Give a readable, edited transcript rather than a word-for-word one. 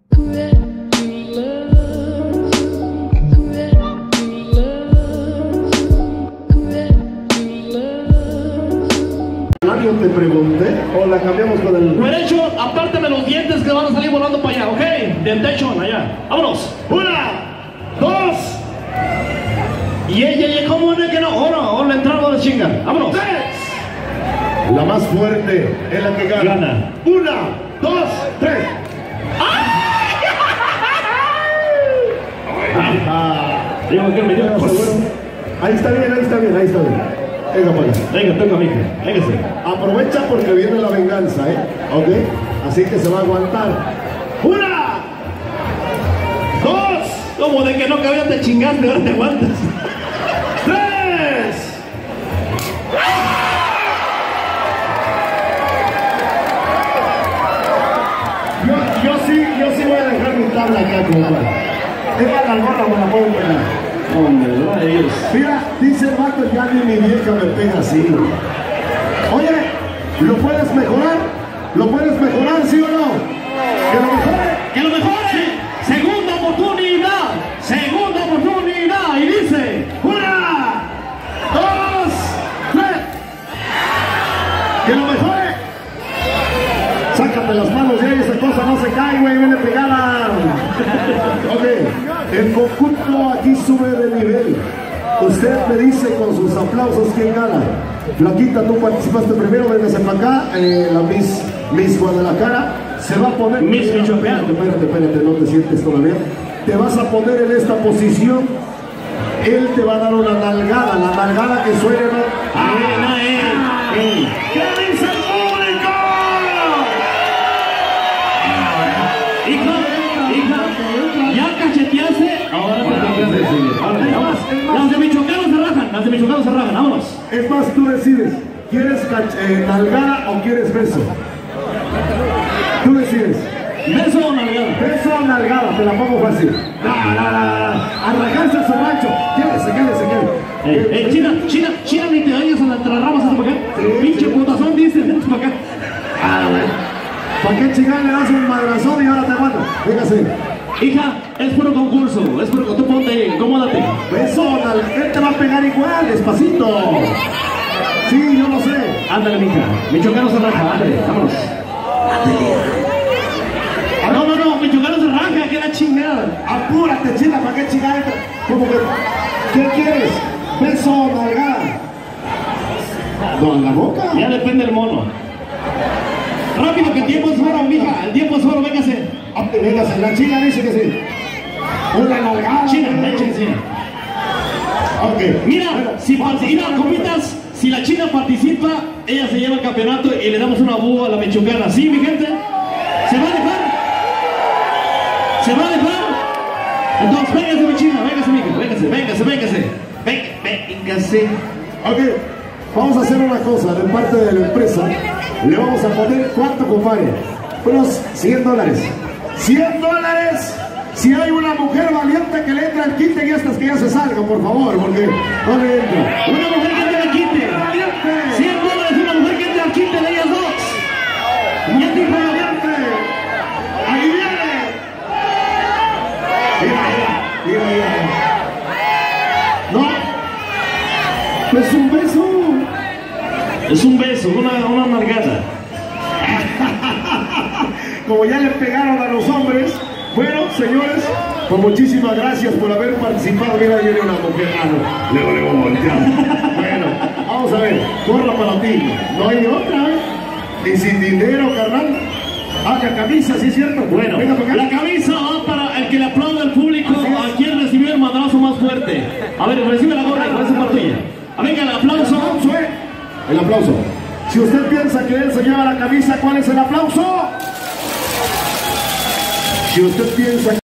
Te pregunté, o la cambiamos con el... Derecho, apárteme los dientes que van a salir volando para allá, ¿ok? Del techo, allá. Vámonos. 1, 2. Y ¿cómo es que no? O la entrada de chinga. Vámonos. 3. La más fuerte es la que gana. 1, 2, 3. Digo que me dio Ahí está bien, ahí está bien, ahí está bien. Venga, para acá. Venga, toca, mija. Véngase. Aprovecha porque viene la venganza, ¿eh? ¿Ok? Así que se va a aguantar. 1, 2. Como de que no cabía te chingaste, ahora te aguantas. 3. Yo sí voy a dejar mi tabla acá, compadre. Deja la gorra, me la puedo poner. Hombre, ¿verdad? Ellos. Mira, dice el vato, ya ni mi vieja me pega así. Oye, ¿lo puedes mejorar? ¿Lo puedes mejorar, sí o no? ¿Que lo mejore? ¡Que lo mejore! Sí. Segunda oportunidad. Segunda oportunidad. Y dice: 1, 2, 3. ¡Que lo mejore! Sácate las manos de ahí, esa cosa no se cae, güey, viene pegada. Ok, el conjunto aquí sube de nivel. Usted me dice con sus aplausos quién gana. Flaquita, tú participaste primero, véngase para acá. La Miss Guadalajara se va a poner... Miss Michoacán. Espérate, no te sientes todavía. Te vas a poner en esta posición. Él te va a dar una nalgada, la nalgada que suene, ¿no? ¿Qué dice el público? Hija, ya cacheteaste. Ahora las de Michoacán se rajan, vámonos. Es más, tú decides, ¿quieres nalgada o quieres beso? Tú decides. ¿Beso o nalgada? Beso o nalgada, te la pongo fácil. Arrancarse a su rancho. Quédese. China, ni te vayas a las ramas hasta para acá. Pinche putazón, dice, vente para acá. ¿Para qué chingada le das un madrazón y ahora te aguantas? Véngase. Hija, es puro concurso, tú ponte ahí, acomódate. Beso o nalgada, él te va a pegar igual, despacito. Sí, yo lo sé. Ándale, mija, Michoacán se raja, ándale, vámonos. No, Michoacán se raja, que la chingada. Apúrate, chila, ¿para qué chingada? ¿Cómo que? ¿Qué quieres? ¿Beso o nalgada? No, en la boca. Ya depende del mono. Rápido, que el tiempo es oro, mija, el tiempo es oro, véngase. Véngase, la china dice que sí. Una nalgada. China, échense. Ok. Mira, si participan, comitas, si la China participa, ella se lleva el campeonato y le damos una búho a la michoacana. ¿Sí, mi gente? ¿Se va a dejar? ¿Se va a dejar? Entonces, véngase, mi China, véngase, mija, véngase. Véngase. Ok, vamos a hacer una cosa, de parte de la empresa, le vamos a poner, ¿cuánto, compadre? Unos $100. $100 si hay una mujer valiente que le entra al quite y estas que ya se salgan, por favor, porque no le entra. Una mujer que entra al quite. $100, una mujer que entra al quite de ellas dos. ¿Quién dijo valiente? ¡Ahí viene! Mira. No, es un beso. Es un beso, una nalgada. Como ya le pegaron a los hombres. Bueno, señores, pues muchísimas gracias por haber participado. Mira, viene una mujer. Luego volteamos. Bueno, vamos a ver, gorra para ti. No hay otra, ¿eh? Y sin dinero, carnal. La camisa, ¿sí es cierto? Bueno, venga para acá. La camisa va para el que le aplaude al público, a quien recibió el madrazo más fuerte. A ver, recibe la gorra y con esa partilla. Venga, el aplauso. El aplauso. Si usted piensa que él se lleva la camisa, ¿cuál es el aplauso? Si usted piensa